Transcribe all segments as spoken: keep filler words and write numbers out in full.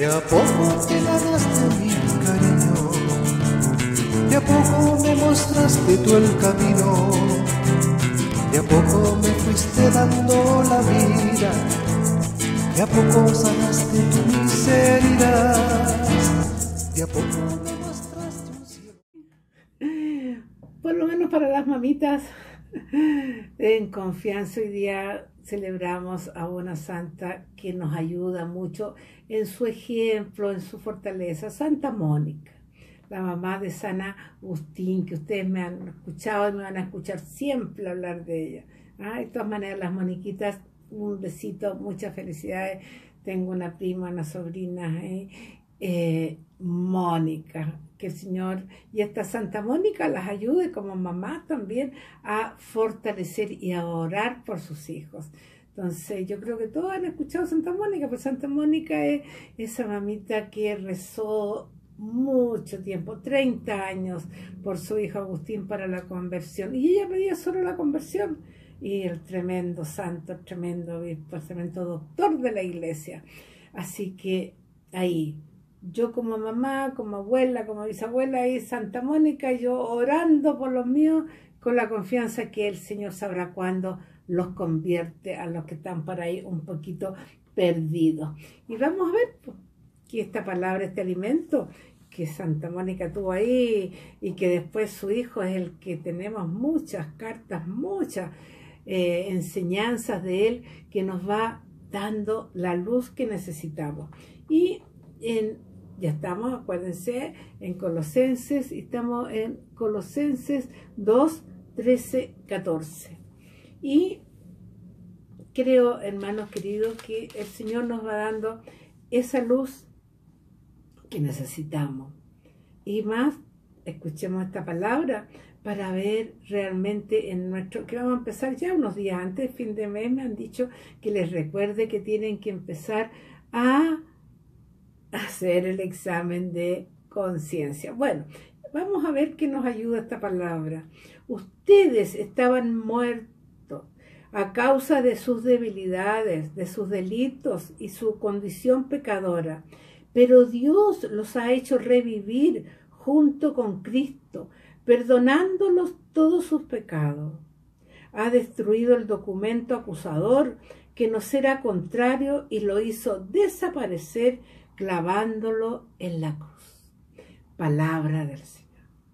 a poco te ganaste mi cariño, de a poco me mostraste tú el camino, de a poco me fuiste dando la vida, de a poco sanaste tu miseria, de a poco me mostraste un cielo. Por lo menos para las mamitas, en confianza hoy día celebramos a una santa que nos ayuda mucho en su ejemplo, en su fortaleza, Santa Mónica, la mamá de San Agustín, que ustedes me han escuchado y me van a escuchar siempre hablar de ella. ¿Ah? De todas maneras, las moniquitas, un besito, muchas felicidades. Tengo una prima, una sobrina, ¿eh? Eh, Mónica, que el Señor y esta Santa Mónica las ayude como mamá también a fortalecer y a orar por sus hijos. Entonces yo creo que todos han escuchado a Santa Mónica, pues Santa Mónica es esa mamita que rezó mucho tiempo, treinta años, por su hijo Agustín para la conversión, y ella pedía solo la conversión, y el tremendo santo, el tremendo obispo, el tremendo doctor de la iglesia. Así que ahí, yo como mamá, como abuela, como bisabuela, y Santa Mónica, yo orando por los míos, con la confianza que el Señor sabrá cuándo los convierte a los que están por ahí un poquito perdidos. Y vamos a ver pues, que esta palabra, este alimento que Santa Mónica tuvo ahí, y que después su hijo es el que tenemos muchas cartas, muchas eh, enseñanzas de él, que nos va dando la luz que necesitamos. Y en Ya estamos, acuérdense, en Colosenses, y estamos en Colosenses dos, trece, catorce. Y creo, hermanos queridos, que el Señor nos va dando esa luz que necesitamos. Y más, escuchemos esta palabra para ver realmente en nuestro, que vamos a empezar ya unos días antes, fin de mes, me han dicho que les recuerde que tienen que empezar a hacer el examen de conciencia. Bueno, vamos a ver qué nos ayuda esta palabra. Ustedes estaban muertos a causa de sus debilidades, de sus delitos y su condición pecadora, pero Dios los ha hecho revivir junto con Cristo, perdonándolos todos sus pecados. Ha destruido el documento acusador que nos era contrario y lo hizo desaparecer clavándolo en la cruz. Palabra del Señor.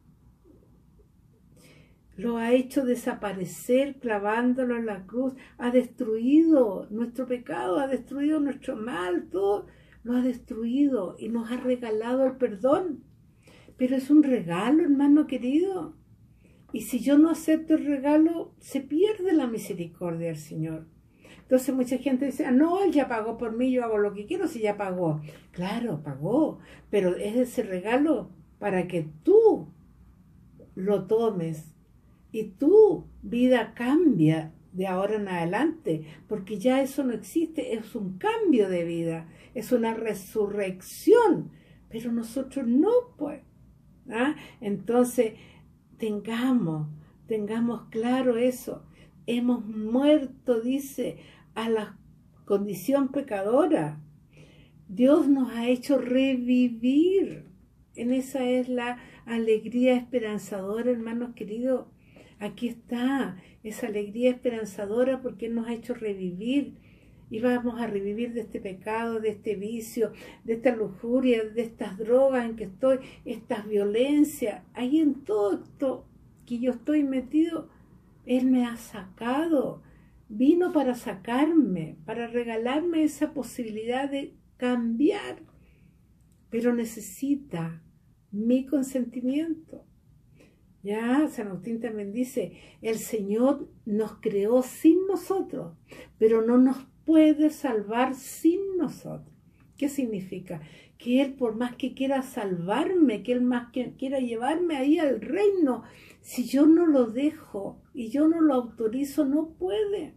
Lo ha hecho desaparecer clavándolo en la cruz. Ha destruido nuestro pecado, ha destruido nuestro mal, todo lo ha destruido y nos ha regalado el perdón. Pero es un regalo, hermano querido. Y si yo no acepto el regalo, se pierde la misericordia del Señor. Entonces mucha gente dice, no, Él ya pagó por mí, yo hago lo que quiero si ya pagó. Claro, pagó, pero es ese regalo para que tú lo tomes y tu vida cambia de ahora en adelante, porque ya eso no existe, es un cambio de vida, es una resurrección, pero nosotros no, pues. ¿Ah? Entonces, tengamos, tengamos claro eso. Hemos muerto, dice, a la condición pecadora. Dios nos ha hecho revivir. En esa es la alegría esperanzadora, hermanos queridos. Aquí está esa alegría esperanzadora porque Él nos ha hecho revivir. Y vamos a revivir de este pecado, de este vicio, de esta lujuria, de estas drogas en que estoy, estas violencias. Ahí en todo esto que yo estoy metido, Él me ha sacado, vino para sacarme, para regalarme esa posibilidad de cambiar, pero necesita mi consentimiento. Ya, San Agustín también dice, el Señor nos creó sin nosotros, pero no nos puede salvar sin nosotros. ¿Qué significa? Que Él, por más que quiera salvarme, que Él más que quiera llevarme ahí al reino, si yo no lo dejo y yo no lo autorizo, no puede.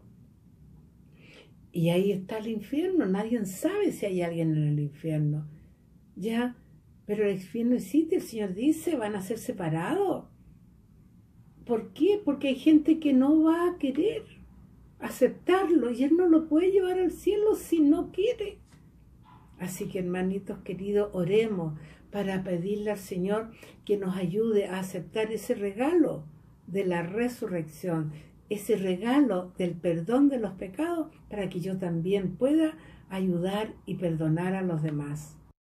Y ahí está el infierno. Nadie sabe si hay alguien en el infierno. Ya, pero el infierno existe. El Señor dice, van a ser separados. ¿Por qué? Porque hay gente que no va a querer aceptarlo y Él no lo puede llevar al cielo si no quiere. Así que, hermanitos queridos, oremos para pedirle al Señor que nos ayude a aceptar ese regalo de la resurrección, ese regalo del perdón de los pecados, para que yo también pueda ayudar y perdonar a los demás.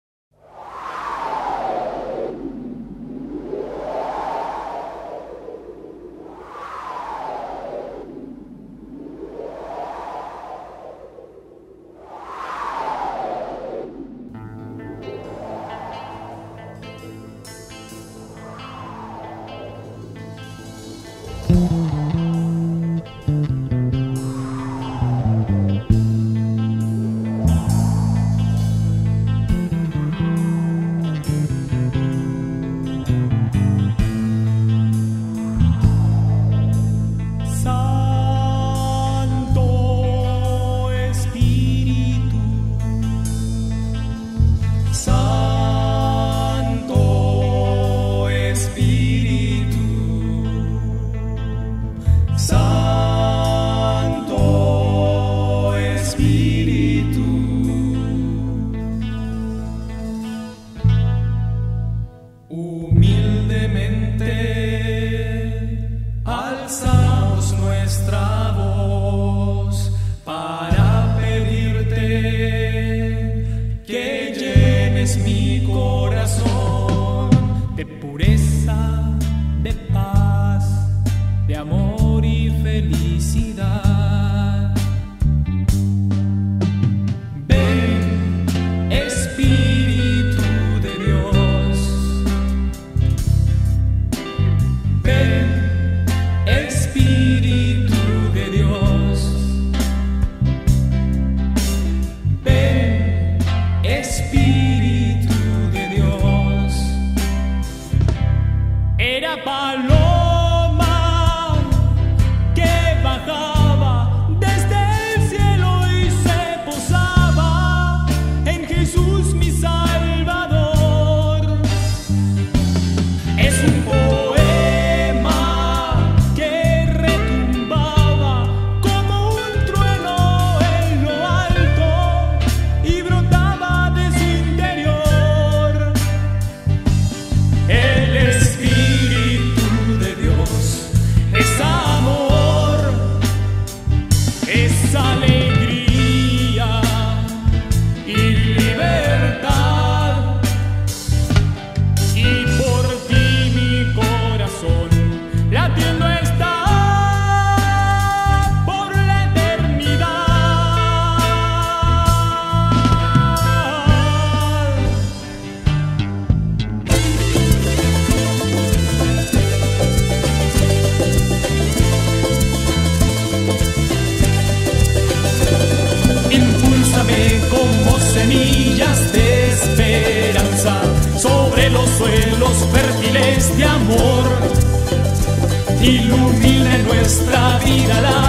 Suelos fértiles de amor, ilumina en nuestra vida la